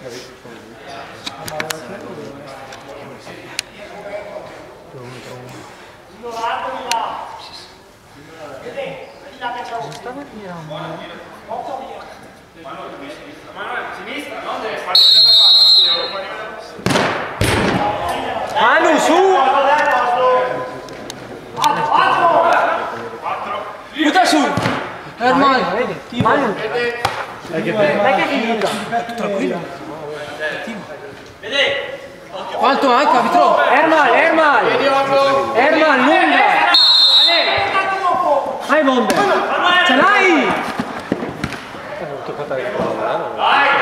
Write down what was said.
Manu su! Butta su! Manu! Manu! Dai che finita! Quanto manca, Vitro? Ermal, lunga! Vai bombe! Ce l'hai!